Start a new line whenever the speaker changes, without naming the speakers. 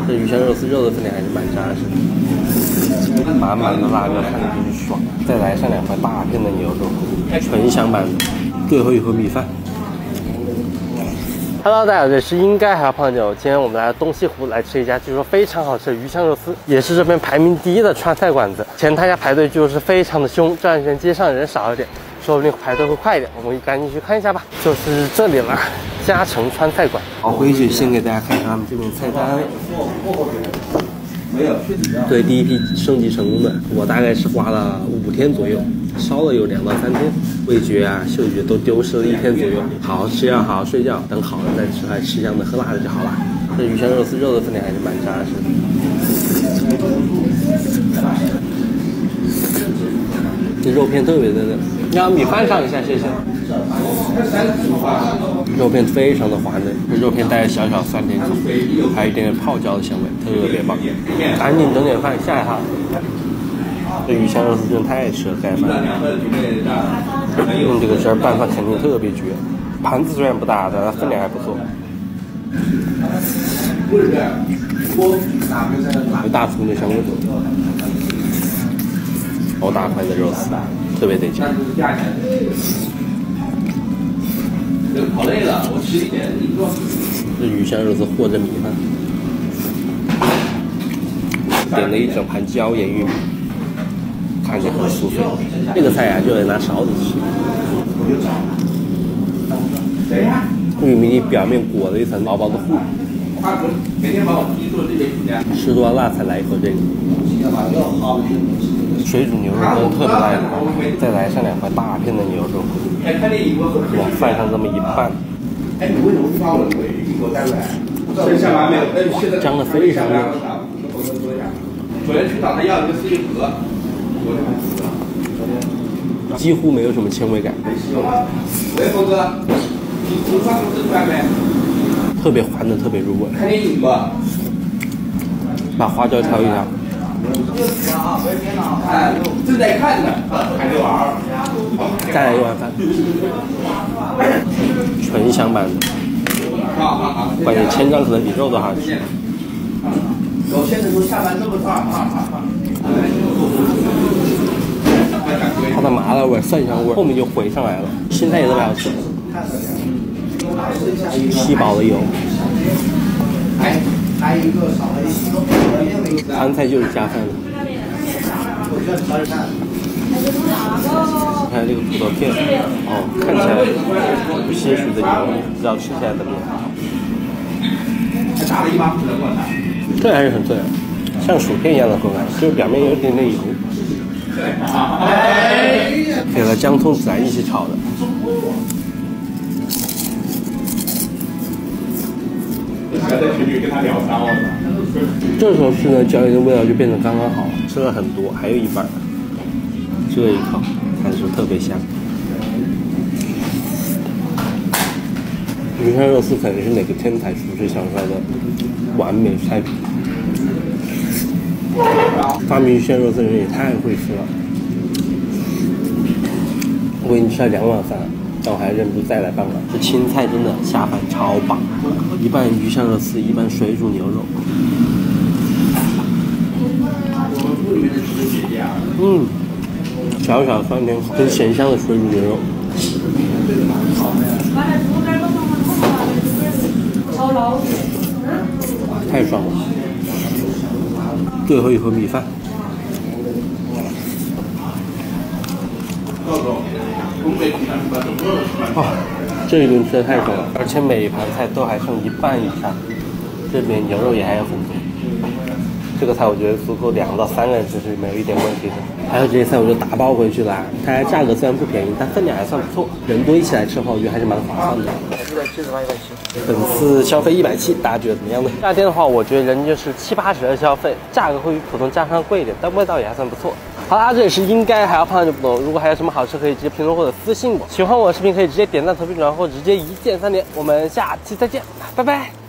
这鱼香肉丝肉的分量还是蛮扎实的，满满的辣椒看着就是爽。再来上2块大片的牛肉，纯享版的，最后一盒米饭。Hello， 大家好，这是应该还要胖九。今天我们来到东西湖来吃一家据说非常好吃的鱼香肉丝，也是这边排名第1的川菜馆子。前他家排队据说是非常的凶，这段时间街上人少一点，说不定排队会快一点。我们赶紧去看一下吧，就是这里了，嘉诚川菜馆。好，回去先给大家看一下他们这边菜单。对，第一批升级成功的，我大概是花了5天左右，烧了有2到3天，味觉啊、嗅觉都丢失了1天左右。好好吃要好好睡觉，等好了再吃，还吃香的喝辣的就好了。这鱼香肉丝肉的分量还是蛮扎实的。这肉片特别的嫩，让米饭上一下，谢谢。肉片非常的滑嫩，肉片带着小小酸甜口，还有一点点泡椒的香味，特别棒。赶紧整点饭下一趟。这鱼香肉丝真的太适合盖饭了，用这个汁儿拌饭肯定特别绝。盘子虽然不大，但它分量还不错。有大葱的香味，好大块的肉丝，特别得劲。好累了，我吃一点。这鱼香肉丝和着米饭，点了一整盘椒盐玉米，看起来很酥脆。这个菜呀，就得拿勺子吃。玉米里表面裹了一层薄薄的糊。吃多辣才来一口这个。水煮牛肉真的特别辣，再来上2块大片的牛肉，往饭上这么一拌，张得非常嫩，几乎没有什么纤维感，特别滑嫩，特别入味。把花椒调一调。正在看呢，还没玩。再来一碗饭，纯享版的。关键千张可能比肉都好吃。我现在都下班这么早。它的麻辣味、蒜香味后面就回上来了，青菜也特别好吃。吸饱了油。川菜就是加饭的。看这个土豆片，哦，看起来有些许的油，不知道吃起来怎么样。这还是很脆，像薯片一样的口感，就是表面有一点点油。给了姜葱孜然一起炒的。在群里跟他聊骚了。这时候吃呢，椒盐的味道就变得刚刚好了，吃了很多，还有一半，这一口还是特别香。鱼香肉丝肯定是哪个天才厨师想出来的完美菜品。发明鱼香肉丝的人也太会吃了。我已经吃了2碗饭，但我还忍不住再来半碗。这青菜真的下饭超棒，一半鱼香肉丝，一半水煮牛肉。小小酸甜口，跟咸香的水煮牛肉，太爽了。最后一盒米饭。这一顿吃的太爽了，而且每一盘菜都还剩一半以上，这边牛肉也还有很多。这个菜我觉得足够2到3个人吃是没有一点问题的。还有这些菜我就打包回去啦，它价格虽然不便宜，但分量还算不错。人多一起来吃的话，我觉得还是蛮划算的。本次消费170，大家觉得怎么样呢？夏天的话，我觉得人就是70、80的消费，价格会比普通家常贵一点，但味道也还算不错。好啦，这里是应该还要胖就不懂。如果还有什么好吃，可以直接评论或者私信我。喜欢我的视频可以直接点赞、投币转或直接1键3连。我们下期再见，拜拜。